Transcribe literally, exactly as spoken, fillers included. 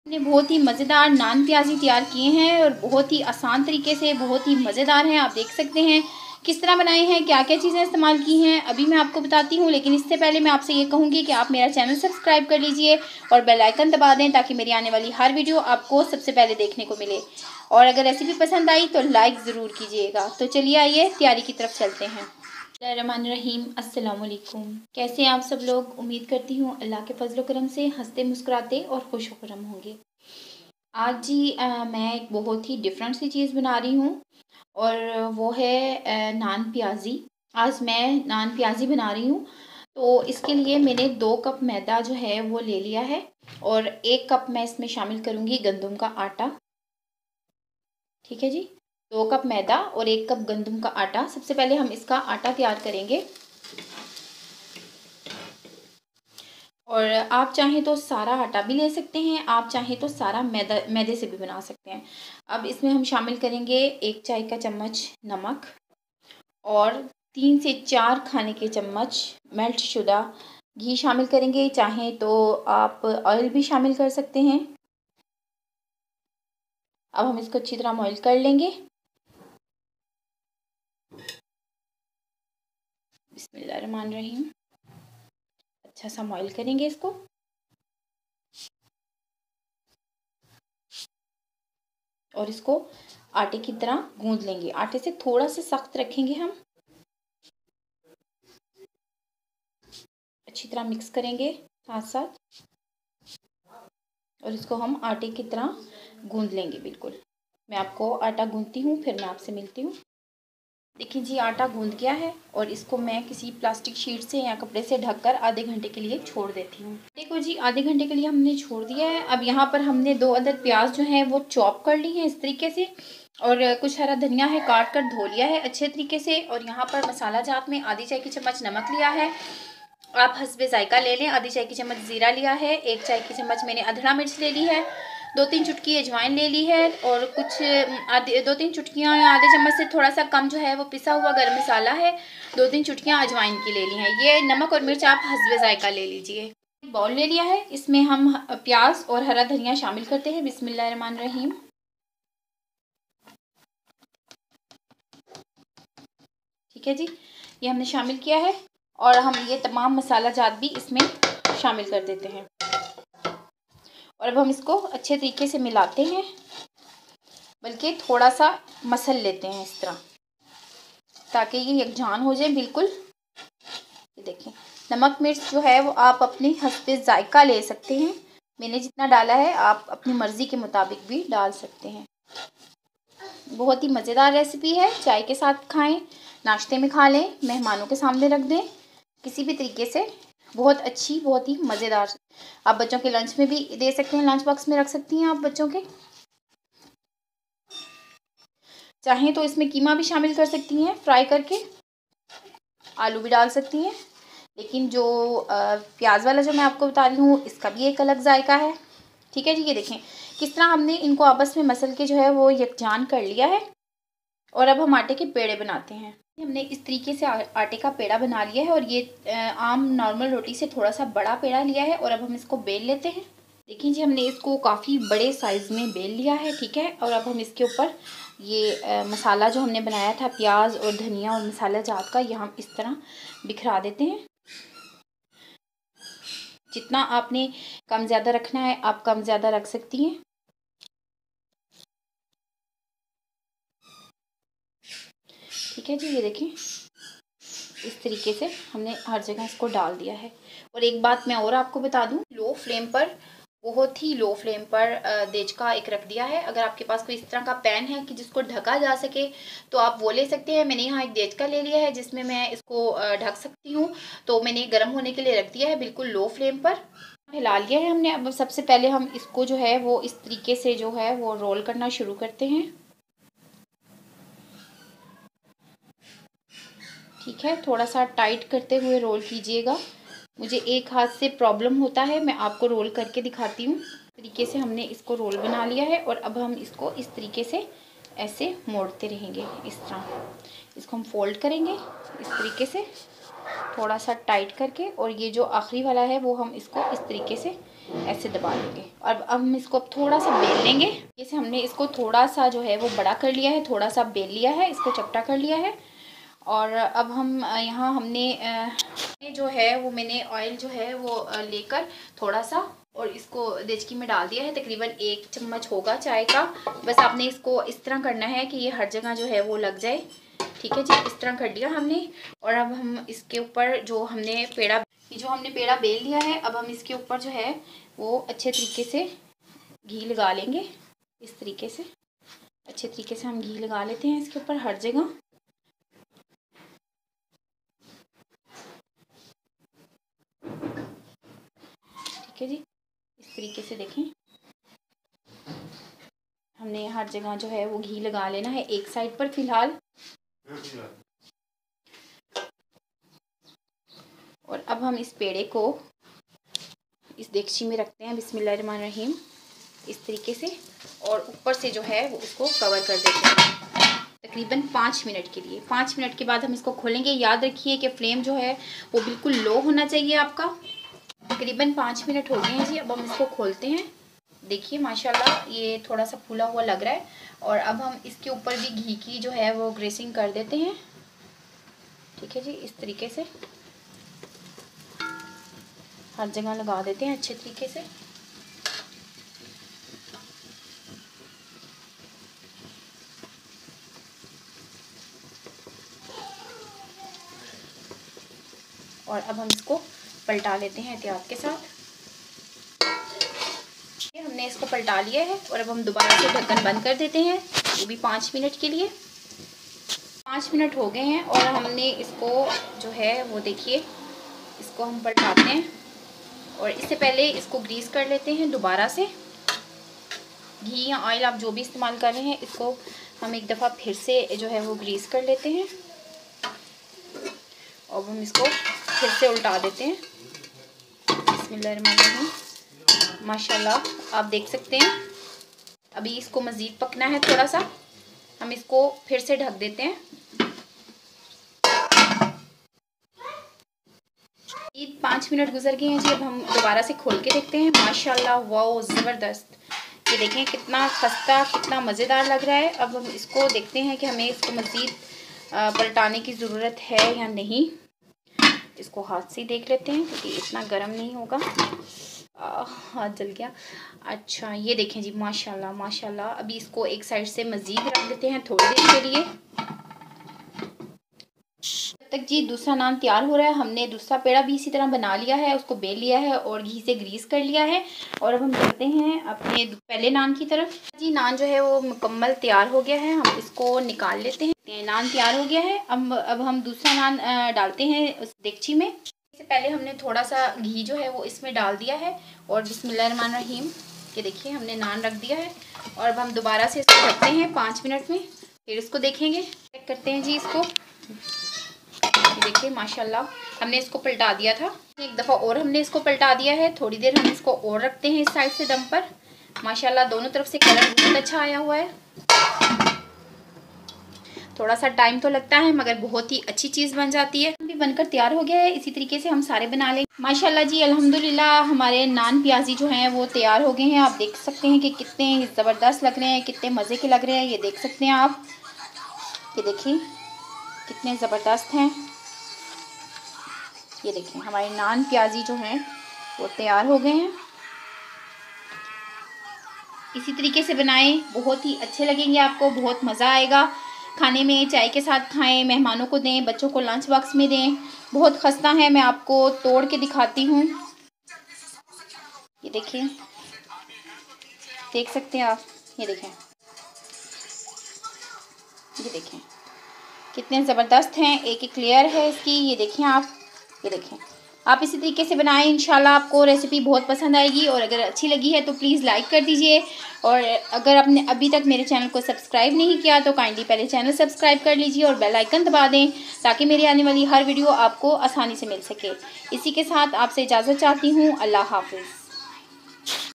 हमने बहुत ही मज़ेदार नान प्याजी तैयार किए हैं और बहुत ही आसान तरीके से, बहुत ही मज़ेदार हैं। आप देख सकते हैं किस तरह बनाए हैं, क्या क्या चीज़ें इस्तेमाल की हैं, अभी मैं आपको बताती हूँ। लेकिन इससे पहले मैं आपसे ये कहूँगी कि आप मेरा चैनल सब्सक्राइब कर लीजिए और बेल आइकन दबा दें ताकि मेरी आने वाली हर वीडियो आपको सबसे पहले देखने को मिले। और अगर रेसिपी पसंद आई तो लाइक ज़रूर कीजिएगा। तो चलिए आइए तैयारी की तरफ चलते हैं। बिस्मिल्लाहिर्रहमानिर्रहीम, अस्सलाम वालेकुम। कैसे हैं आप सब लोग? उम्मीद करती हूँ अल्लाह के फजल करम से हंसते मुस्कुराते और खुश खुर्रम होंगे। आज जी आ, मैं एक बहुत ही डिफरेंट सी चीज़ बना रही हूँ और वो है आ, नान प्याजी। आज मैं नान प्याजी बना रही हूँ। तो इसके लिए मैंने दो कप मैदा जो है वो ले लिया है और एक कप मैं इसमें शामिल करूँगी गंदम का आटा। ठीक है जी, दो कप मैदा और एक कप गंदम का आटा। सबसे पहले हम इसका आटा तैयार करेंगे और आप चाहें तो सारा आटा भी ले सकते हैं, आप चाहें तो सारा मैदा मैदे से भी बना सकते हैं। अब इसमें हम शामिल करेंगे एक चाय का चम्मच नमक और तीन से चार खाने के चम्मच मेल्ट शुदा घी शामिल करेंगे। चाहें तो आप ऑयल भी शामिल कर सकते हैं। अब हम इसको अच्छी तरह बॉईल कर लेंगे। बिस्मिल्लाहिर्रहमानिर्रहीम। अच्छा सा बॉईल करेंगे इसको। और इसको आटे की तरह गूंद लेंगे। आटे से थोड़ा सा सख्त रखेंगे हम। अच्छी तरह मिक्स करेंगे साथ साथ और इसको हम आटे की तरह गूंद लेंगे बिल्कुल। मैं आपको आटा गूंदती हूँ, फिर मैं आपसे मिलती हूँ। देखिए जी, आटा गूंद गया है और इसको मैं किसी प्लास्टिक शीट से या कपड़े से ढककर आधे घंटे के लिए छोड़ देती हूँ। देखो जी, आधे घंटे के लिए हमने छोड़ दिया है। अब यहाँ पर हमने दो अदर प्याज जो हैं वो चॉप कर ली हैं इस तरीके से और कुछ हरा धनिया है काट कर धो लिया है अच्छे तरीके से। और यहाँ पर मसाला जात में आधी चाय की चम्मच नमक लिया है, आप हस्बे जायका ले लें। आधी चाय की चम्मच ज़ीरा लिया है, एक चाय की चम्मच मैंने अधड़ा मिर्च ले ली है, दो तीन चुटकी अजवाइन ले ली है और कुछ आधे दो तीन चुटकियाँ या आधे चम्मच से थोड़ा सा कम जो है वो पिसा हुआ गरम मसाला है, दो तीन चुटकियाँ अजवाइन की ले ली हैं। ये नमक और मिर्च आप हस्बे जायका ले लीजिए। बाउल ले लिया है, इसमें हम प्याज और हरा धनिया शामिल करते हैं। बिस्मिल्लाहिर्रहमानिर्रहीम। ठीक है जी, ये हमने शामिल किया है और हम ये तमाम मसाला जात भी इसमें शामिल कर देते हैं। और अब हम इसको अच्छे तरीके से मिलाते हैं, बल्कि थोड़ा सा मसल लेते हैं इस तरह ताकि ये यकजान हो जाए बिल्कुल। ये देखें, नमक मिर्च जो है वो आप अपने हस्बे जायका ले सकते हैं। मैंने जितना डाला है आप अपनी मर्ज़ी के मुताबिक भी डाल सकते हैं। बहुत ही मज़ेदार रेसिपी है, चाय के साथ खाएं, नाश्ते में खा लें, मेहमानों के सामने रख दें, किसी भी तरीके से बहुत अच्छी, बहुत ही मज़ेदार। आप बच्चों के लंच में भी दे सकते हैं, लंच बॉक्स में रख सकती हैं आप बच्चों के। चाहें तो इसमें कीमा भी शामिल कर सकती हैं फ्राई करके, आलू भी डाल सकती हैं। लेकिन जो प्याज वाला जो मैं आपको बता रही हूँ इसका भी एक अलग जायका है। ठीक है जी, ये देखें किस तरह हमने इनको आपस में मसल के जो है वो यकजान कर लिया है। और अब हम आटे के पेड़े बनाते हैं। हमने इस तरीके से आटे का पेड़ा बना लिया है और ये आम नॉर्मल रोटी से थोड़ा सा बड़ा पेड़ा लिया है और अब हम इसको बेल लेते हैं। देखिए जी, हमने इसको काफ़ी बड़े साइज़ में बेल लिया है। ठीक है, और अब हम इसके ऊपर ये आ, मसाला जो हमने बनाया था प्याज और धनिया और मसाला जात का, ये हम इस तरह बिखरा देते हैं। जितना आपने कम ज़्यादा रखना है आप कम ज़्यादा रख सकती हैं। ठीक है जी, ये देखिए इस तरीके से हमने हर जगह इसको डाल दिया है। और एक बात मैं और आपको बता दूं, लो फ्लेम पर, बहुत ही लो फ्लेम पर देच का एक रख दिया है। अगर आपके पास कोई इस तरह का पैन है कि जिसको ढका जा सके तो आप वो ले सकते हैं। मैंने यहाँ एक देच का ले लिया है जिसमें मैं इसको ढक सकती हूँ, तो मैंने गर्म होने के लिए रख दिया है बिल्कुल लो फ्लेम पर। हिला लिया है हमने। अब सबसे पहले हम इसको जो है वो इस तरीके से जो है वो रोल करना शुरू करते हैं। ठीक है, थोड़ा सा टाइट करते हुए रोल कीजिएगा। मुझे एक हाथ से प्रॉब्लम होता है, मैं आपको रोल करके दिखाती हूँ। तरीके से हमने इसको रोल बना लिया है और अब हम इसको इस तरीके से ऐसे मोड़ते रहेंगे। इस तरह इसको हम फोल्ड करेंगे इस तरीके से थोड़ा सा टाइट करके, और ये जो आखिरी वाला है वो हम इसको इस तरीके से ऐसे दबा लेंगे। और अब हम इसको अब थोड़ा सा बेल लेंगे। जैसे हमने इसको थोड़ा सा जो है वो बड़ा कर लिया है, थोड़ा सा बेल लिया है, इसको चपटा कर लिया है। और अब हम यहाँ हमने जो है वो मैंने ऑयल जो है वो लेकर थोड़ा सा और इसको देचकी में डाल दिया है। तकरीबन एक चम्मच होगा चाय का। बस आपने इसको इस तरह करना है कि ये हर जगह जो है वो लग जाए। ठीक है जी, इस तरह कर लिया हमने। और अब हम इसके ऊपर जो हमने पेड़ा ये जो हमने पेड़ा बेल लिया है, अब हम इसके ऊपर जो है वो अच्छे तरीके से घी लगा लेंगे। इस तरीके से अच्छे तरीके से हम घी लगा लेते हैं इसके ऊपर हर जगह। ठीक है जी, इस तरीके से देखें हमने हर जगह जो है वो घी लगा लेना है एक साइड पर फिलहाल। और अब हम इस पेड़े को इस देगची में रखते हैं बिस्मिल्लाहिर्रहमानिर्रहीम इस तरीके से। और ऊपर से जो है वो उसको कवर कर देते हैं तकरीबन पाँच मिनट के लिए। पाँच मिनट के बाद हम इसको खोलेंगे। याद रखिए कि फ्लेम जो है वो बिल्कुल लो होना चाहिए आपका। तकरीबन पाँच मिनट हो गए हैं जी। अब हम इसको खोलते हैं। देखिए माशाल्लाह ये थोड़ा सा फूला हुआ लग रहा है। और अब हम इसके ऊपर भी घी की जो है वो ग्रेसिंग कर देते हैं। ठीक है जी, इस तरीके से हर जगह लगा देते हैं अच्छे तरीके से। और अब हम इसको पलटा लेते हैं एहतियात के साथ। हमने इसको पलटा लिया है और अब हम दोबारा से ढक्कन बंद कर देते हैं, वो भी पाँच मिनट के लिए। पाँच मिनट हो गए हैं और हमने इसको जो है वो देखिए इसको हम पलटाते हैं। और इससे पहले इसको ग्रीस कर लेते हैं दोबारा से। घी या ऑयल आप जो भी इस्तेमाल कर रहे हैं इसको हम एक दफ़ा फिर से जो है वो ग्रीस कर लेते हैं। और हम इसको फिर से उल्टा देते हैं। बिस्मिल्लाहिर्रहमानिर्रहीम। माशाल्लाह आप देख सकते हैं अभी इसको मज़ीद पकना है थोड़ा सा। हम इसको फिर से ढक देते हैं। पाँच मिनट गुजर गए हैं जी। अब हम दोबारा से खोल के देखते हैं। माशाल्लाह वाओ ज़बरदस्त। ये देखें कितना खस्ता कितना मज़ेदार लग रहा है। अब हम इसको देखते हैं कि हमें इसको मज़ीद पलटाने की ज़रूरत है या नहीं। इसको हाथ से देख लेते हैं क्योंकि इतना गर्म नहीं होगा। हाथ जल गया। अच्छा ये देखें जी माशाल्लाह माशाल्लाह। अभी इसको एक साइड से मज़ीद रख देते हैं थोड़ी देर के लिए। जब तक जी दूसरा नान तैयार हो रहा है हमने दूसरा पेड़ा भी इसी तरह बना लिया है, उसको बेल लिया है और घी से ग्रीस कर लिया है। और अब हम चलते हैं अपने पहले नान की तरफ। जी नान जो है वो मुकम्मल तैयार हो गया है, हम इसको निकाल लेते हैं। नान तैयार हो गया है। अब अब हम दूसरा नान डालते हैं उस देगची में। इससे पहले हमने थोड़ा सा घी जो है वो इसमें डाल दिया है। और बिस्मिल्लाहिर्रहमानिर्रहीम ये देखिए हमने नान रख दिया है। और अब हम दोबारा से इसको रखते हैं पाँच मिनट में, फिर इसको देखेंगे चेक करते हैं जी इसको। देखिए माशाल्लाह हमने इसको पलटा दिया था एक दफ़ा और हमने इसको पलटा दिया है। थोड़ी देर हम इसको और रखते हैं इस साइड से दम पर। माशाल्लाह दोनों तरफ से कलर बहुत अच्छा आया हुआ है। थोड़ा सा टाइम तो लगता है मगर बहुत ही अच्छी चीज़ बन जाती है। भी बनकर तैयार हो गया है। इसी तरीके से हम सारे बना लेंगे। माशाल्लाह जी अल्हम्दुलिल्लाह हमारे नान प्याजी जो हैं वो तैयार हो गए हैं। आप देख सकते हैं कि कितने ज़बरदस्त लग रहे हैं, कितने मज़े के लग रहे हैं। ये देख सकते हैं आप, ये देखिए कितने ज़बरदस्त हैं। ये देखें हमारे नान प्याजी जो हैं वो तैयार हो गए हैं। इसी तरीके से बनाएं, बहुत ही अच्छे लगेंगे आपको, बहुत मज़ा आएगा खाने में। चाय के साथ खाएं, मेहमानों को दें, बच्चों को लंच बॉक्स में दें। बहुत खस्ता है, मैं आपको तोड़ के दिखाती हूँ। ये देखिए देख सकते हैं आप, ये देखें ये देखें कितने ज़बरदस्त हैं। एक एक लेयर है इसकी, ये देखें आप, ये देखें। आप इसी तरीके से बनाएं, इंशाल्लाह आपको रेसिपी बहुत पसंद आएगी। और अगर अच्छी लगी है तो प्लीज़ लाइक कर दीजिए। और अगर आपने अभी तक मेरे चैनल को सब्सक्राइब नहीं किया तो काइंडली पहले चैनल सब्सक्राइब कर लीजिए और बेल आइकन दबा दें ताकि मेरी आने वाली हर वीडियो आपको आसानी से मिल सके। इसी के साथ आपसे इजाज़त चाहती हूँ। अल्लाह हाफिज़।